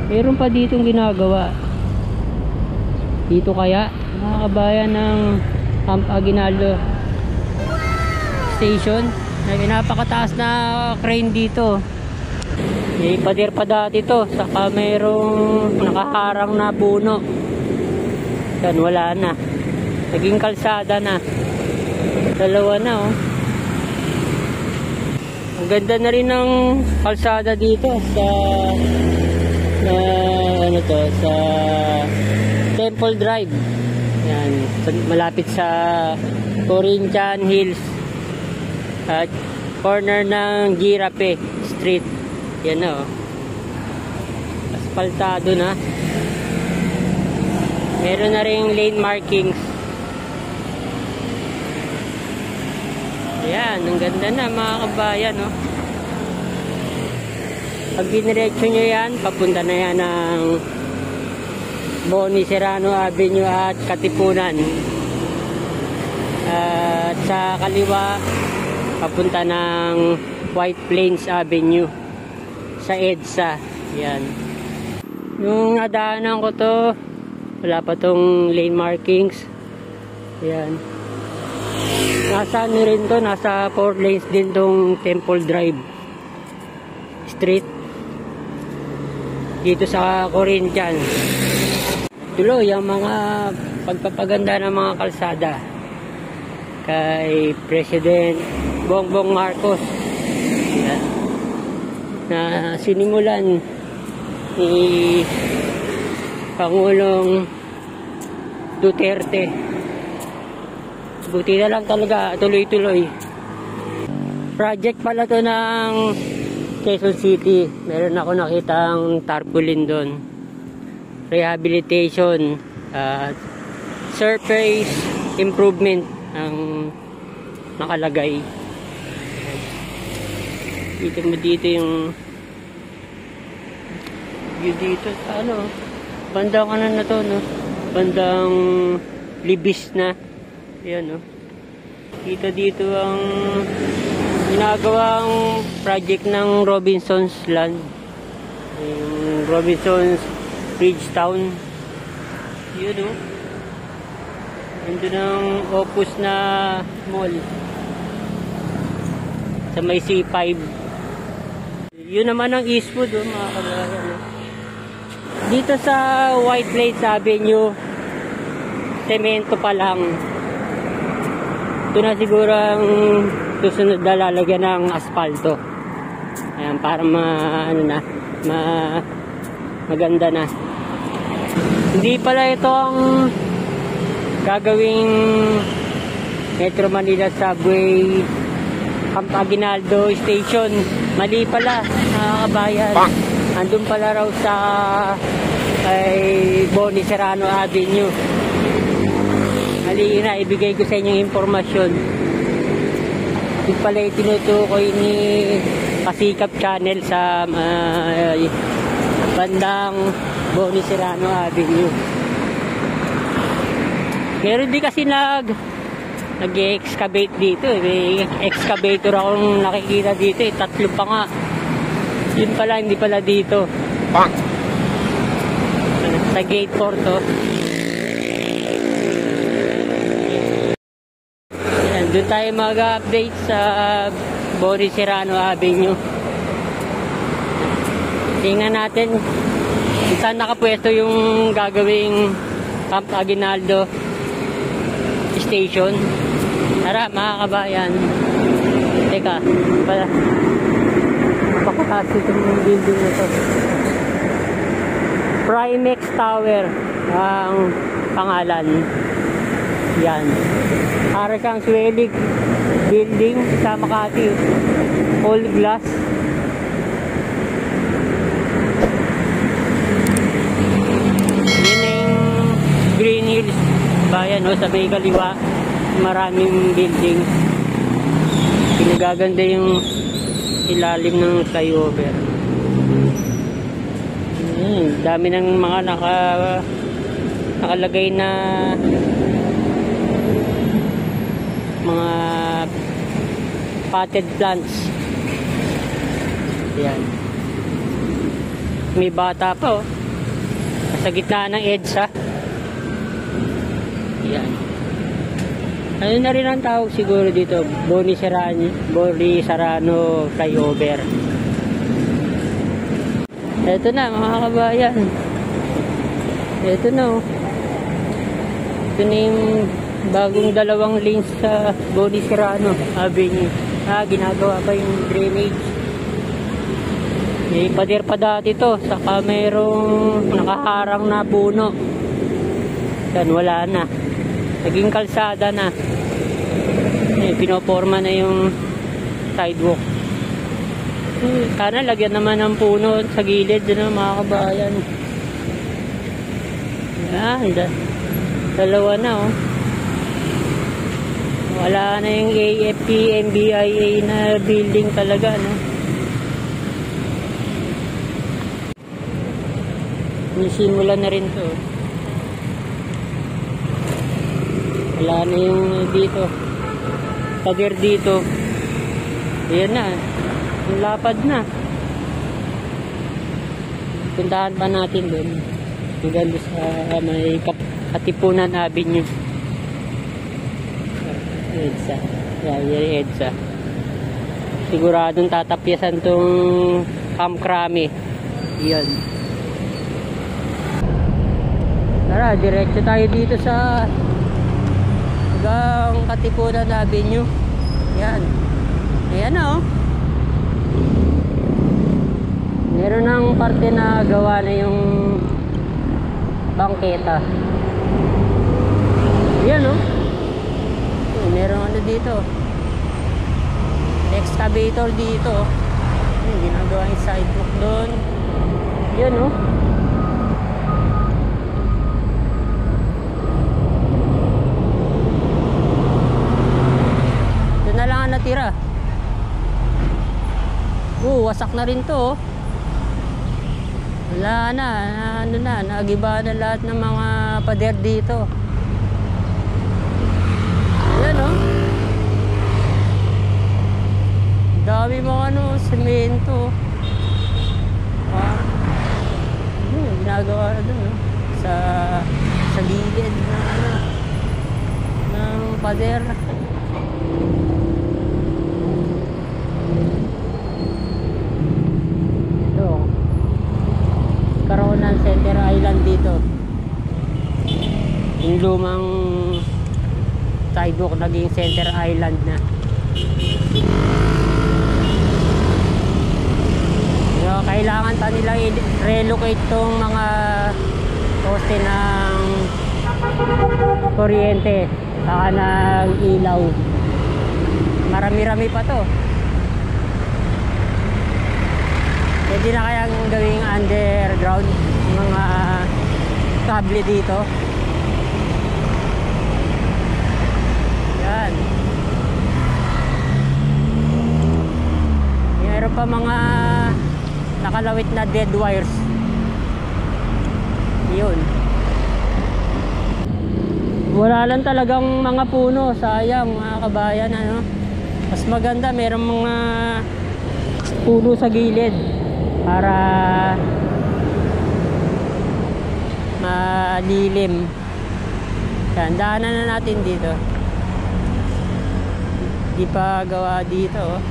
Meron pa ditong ginagawa. Dito kaya, mga kabayan, ng Camp Aguinaldo Station. May napakataas na crane dito. May pader pa dati to. Saka mayroong nakaharang na puno. Yan, wala na. Naging kalsada na. Dalawa na, oh. Ang ganda na rin ng kalsada dito sa sa Temple Drive. Yan, malapit sa Corinthian Hills at corner ng Girape Street. Yan na, oh. Aspaltado na. Meron na ring lane markings. Ayan, ang ganda na, mga kabayan, oh. Pag diniretso nyo yan, papunta na yan ng Boni Serrano Avenue at Katipunan. At sa kaliwa, papunta ng White Plains Avenue sa EDSA. Yan. Yung nadaanan ko to, wala pa tong lane markings. Yan. Nasa ano rin to, nasa 4 lanes din tong Temple Drive Street dito sa Corinthian. Tuloy ang mga pagpapaganda ng mga kalsada kay President Bongbong Marcos. Yan. Na sinimulan ni Pangulong Duterte. Buti na lang talaga, tuloy-tuloy. Project pala to ng Quezon City. Meron ako nakitang tarpaulin doon. Rehabilitation, surface improvement ang nakalagay. Dito mo dito yung view dito sa ano, bandang ano na to, no? Bandang Libis na. Ayan, no? Dito ang ginagawang project ng Robinson's Land. Yung Robinson's Bridgetown. Yun, no? Nandun ang Opus na mall sa may C5. Yun naman ang Eastwood, oh, mga kabayan, no? Dito sa White Plains Avenue, semento pa lang. Ito na siguro ang susunod na lalagyan ng aspalto. Ayan, para maganda na. Hindi pala ito ang gagawing Metro Manila Subway Camp Aguinaldo Station. Mali pala, mga kabayan. Andun pala raw sa Boni Serrano Avenue. Mali na, ibigay ko sa inyong impormasyon. Ito pala itinutukoy ni Kasikap Channel sa bandang Boni Serrano Avenue. Meron din kasi nag-excavate dito. May excavator akong nakikita dito. Tatlo pa nga. Yun pala, hindi pala dito. Sa gate 4 to. Ayan, doon tayo mag-update sa Boni Serrano Avenue. Tingnan natin kung saan nakapwesto yung gagawing Camp Aguinaldo Station. Tara, mga kabayan. Teka, napakataas itong building na to. Primex Tower ang pangalan. Yan. Para siyang Swelig building sa Makati. All glass. Yan yung Green Hills bayan, no? Sa may kaliwa, maraming building. Pinagaganda yung ilalim ng flyover. Dami ng mga nakalagay na mga potted plants. Yan. May bata pa, oh. Sa gitna ng EDSA. Yan. Ano na rin ang tawag siguro dito? Boni Serrano flyover. Ito na mga kabayan. Ito na oh. Ito na yung bagong dalawang lanes sa Boni Serrano Avenue. Ginagawa pa yung drainage. May pader pa dati to, saka mayroong nakaharang na puno. Yan, wala na. Naging kalsada na. Pinoporma na yung sidewalk. Sana lagyan naman ng puno sa gilid, mga kabayan. Yan, dalawa na oh. Wala na yung AFP, MBIA na building talaga, no? Simula na rin to. Wala na yung dito. Pader dito. Ayan na. Yung lapad na. Puntahan pa natin doon. Hanggang sa may Katipunan Avenue. EDSA. Yan, EDSA. Siguradong tatapyasan tong Camp Crame. Yan. Tara, diretso tayo dito sa hanggang Katipunan Avenue. Yan. Ayan na oh. Meron ng parte na gawa na yung bangketa. Yan oh. Meron ano dito. Excavator dito. Ginagawa yung sidewalk doon. Yan oh. Na lang ang natira. Wasak na rin to oh. Wala na, ano na, nagiba na lahat ng mga pader dito. Ayan oh. Dami mga ano, semento. Ginagawa na dun oh. Sa gilid ng pader. Karonan Center Island dito. Yung lumang sidewalk naging Center Island na. So, kailangan pa nila i-relocate tong mga poste ng kuryente saka ng ilaw. Marami-rami pa to. Pwede na kayang gawing underground mga kable dito. Yan. Mayroon pa mga nakalawit na dead wires. Yun. Wala lang talagang mga puno. Sayang mga kabayan. Ano? Mas maganda mayroong mga puno sa gilid para malilim. Yan, daanan na natin dito. Di pa gawa dito oh.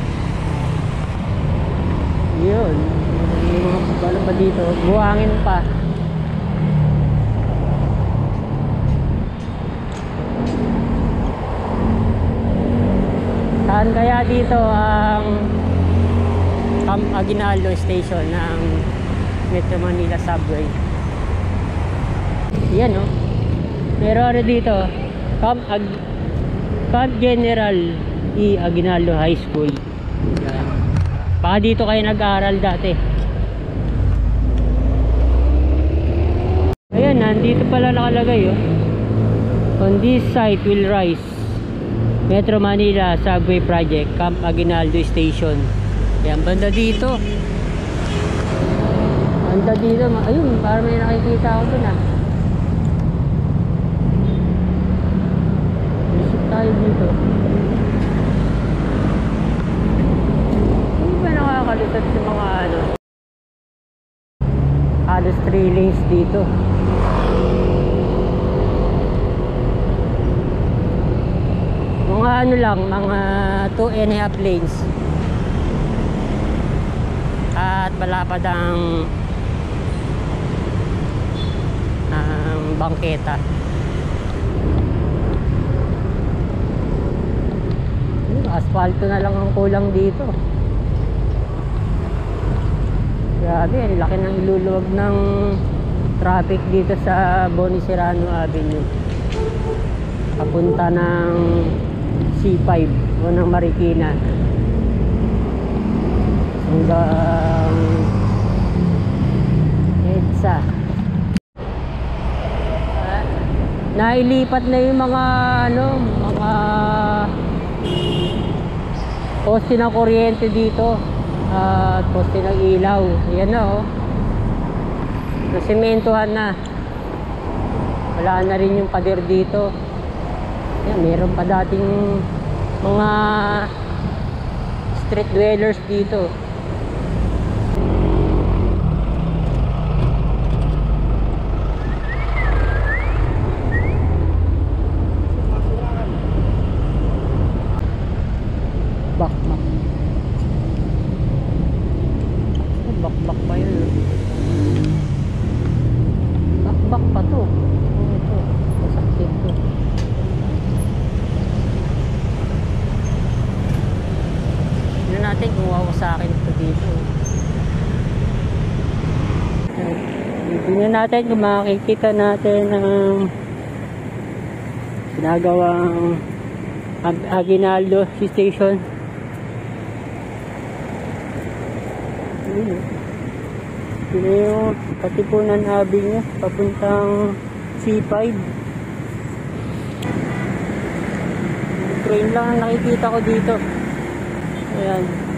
Yun, wala pa dito, buhangin pa. Saan kaya dito ang Camp Aguinaldo Station ng Metro Manila Subway? Yan oh. Pero ano dito? Camp General E. Aguinaldo High School. Yan. Baka dito kayo nag-aaral dati. Ayan, nandito pala nakalagay oh. On this site will rise Metro Manila Subway Project, Camp Aguinaldo Station. Yan, banda dito. Banda dito. Ayun, parang may nakikita ako dun ah. Visit tayo dito. Hindi ba nakakalitat sa mga ano? halos 3 lanes dito. Mga ano lang, mga 2.5 lanes. At malapad ang bangketa. Asfalto na lang ang kulang dito. Grabe, ang laki ng iluluwag ng traffic dito sa Boni Serrano Avenue. Papunta ng C5 o ng Marikina. Hanggang EDSA. Nailipat na yung mga mga poste ng kuryente dito at poste ng ilaw. Ayan na nasimentohan na. Wala na rin yung pader dito. Ayan, meron pa dating mga street dwellers dito. Bakbak pa yun. Bakbak pa to. Ito, masakit to. Tignan natin kung wawasakin ito dito. Tignan natin kung makikita natin ang ginagawang Aguinaldo Station. Yun yung Katipunan Avenue papuntang C5. Train lang ang nakikita ko dito. Ayan.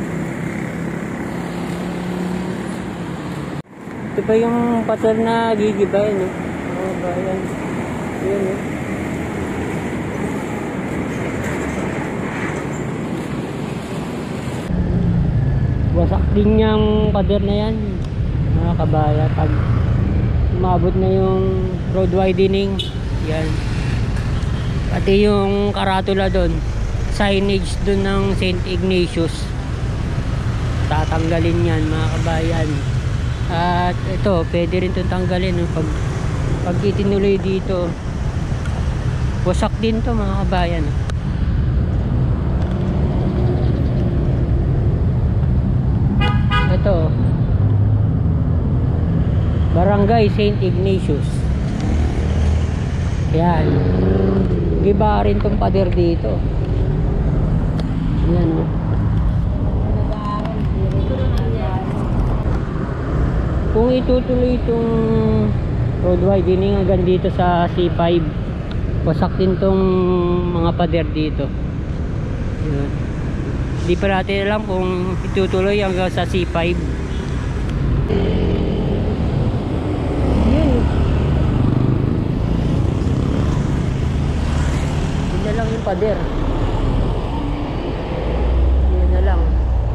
Ito pa yung pater na gigibay, no? Oh, bayan. Ayan, no? Wasak din yung pader na yan, mga kabaya. Pag umabot na yung road widening, yan. Pati yung karatula doon, signage doon ng St. Ignatius, tatanggalin yan, mga kabayan. At ito, pwede rin itong tanggalin, no? Pag itinuloy dito, wasak din to, mga kabayan. Ito, Barangay St. Ignatius. Yan, giba rin tong pader dito. Yan, kung itutuloy itong road widening hanggang dito sa C5, wasak din tong mga pader dito. Yan. Hindi pa natin alam kung itutuloy hanggang sa C5. Yun. Yun na lang yung pader. Yun na lang.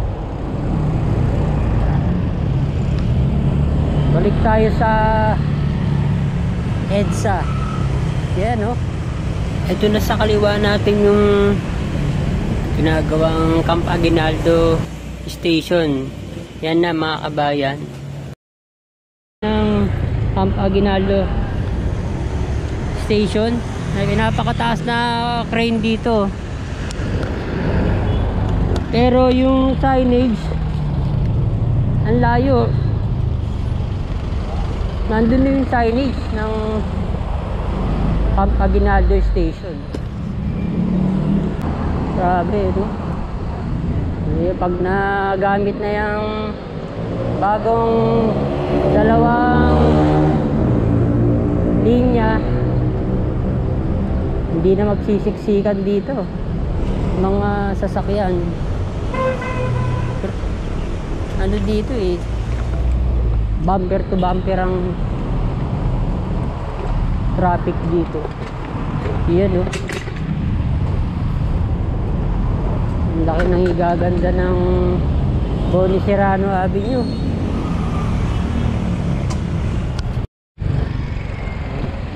Balik tayo sa EDSA. Yan, no? Ito na sa kaliwa natin yung ginagawang Camp Aguinaldo Station. Yan na, mga kabayan. Ang Camp Aguinaldo Station. May napakataas na crane dito. Pero yung signage, ang layo. Nandun yung signage ng Camp Aguinaldo Station. Grabe, no? Pag nagamit na yung bagong dalawang linya, hindi na magsisiksikan dito mga sasakyan. Ano dito bumper to bumper ang traffic dito. Yan, no? Ang laki ng igaganda ng Boni Serrano Avenue.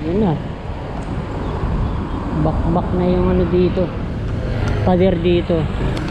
Yun na. Bakbak na yung ano dito. Pader dito.